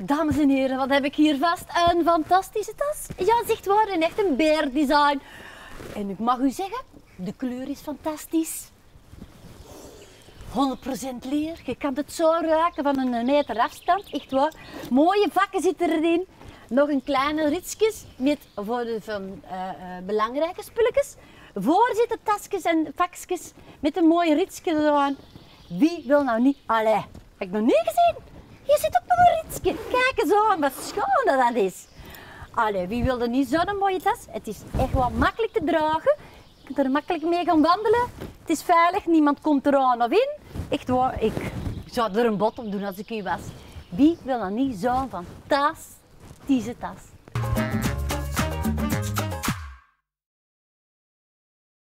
Dames en heren, wat heb ik hier vast? Een fantastische tas. Ja, zegt waar, een echt een beerdesign. En ik mag u zeggen, de kleur is fantastisch. 100% leer. Je kan het zo ruiken van een meter afstand. Echt waar. Mooie vakken zitten erin. Nog een kleine ritsjes met voor de belangrijke spulletjes. Voor zitten tasjes en vakjes met een mooie ritsje aan. Wie wil nou niet? Allee, heb ik nog niet gezien. Hier zit ook nog een ritsje. Kijk eens aan, wat schoon dat is. Allee, wie wil er niet zo'n mooie tas? Het is echt wel makkelijk te dragen. Je kunt er makkelijk mee gaan wandelen. Het is veilig, niemand komt eraan of in. Echt waar, ik zou er een bod op doen als ik u was. Wie wil dan niet zo'n fantastische tas?